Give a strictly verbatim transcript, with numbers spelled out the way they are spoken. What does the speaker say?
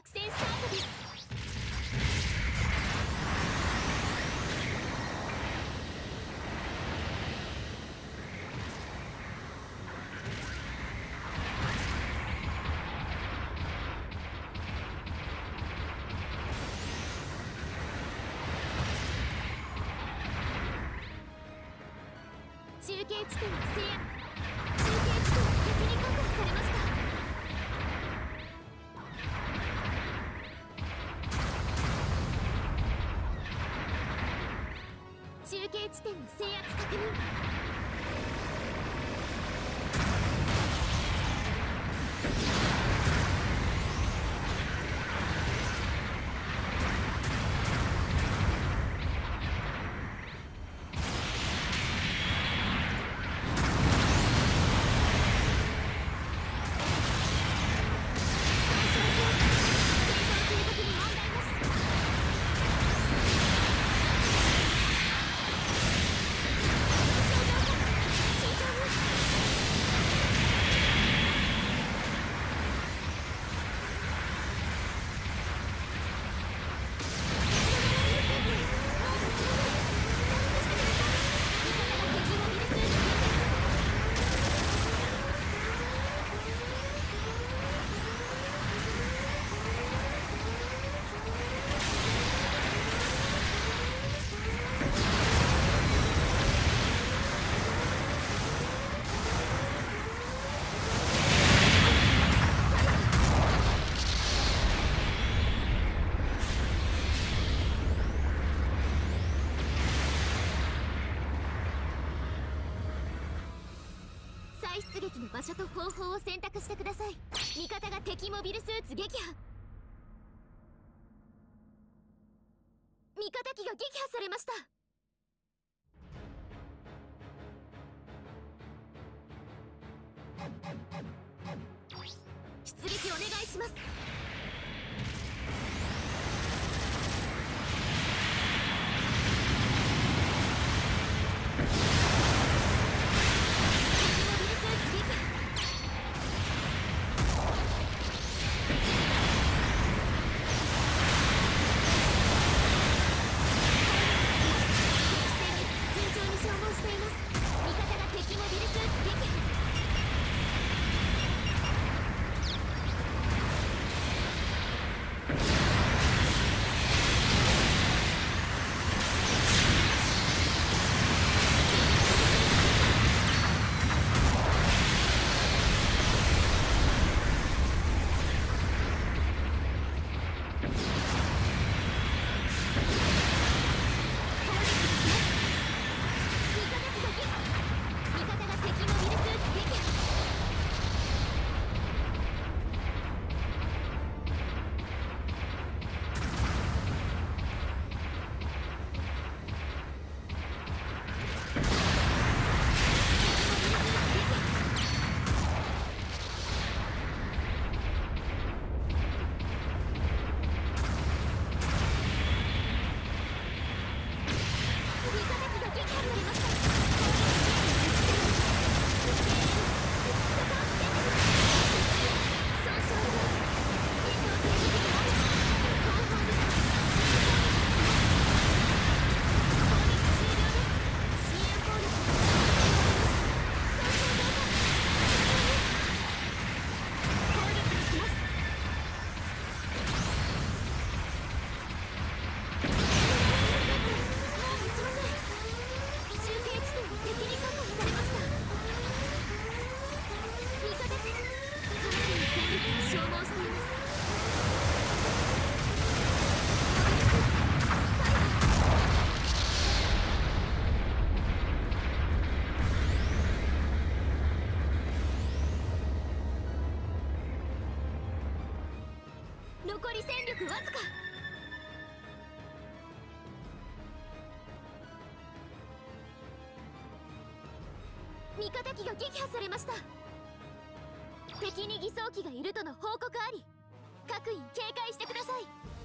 戦スタートです。中継地点の制圧。中継地点は敵に確保されました。中継地点の制圧確認。出撃の場所と方法を選択してください。味方が敵モビルスーツ撃破。味方機が撃破されました。出撃お願いします。残り戦力わずか。味方機が撃破されました。敵に偽装機がいるとの報告あり。各員警戒してください。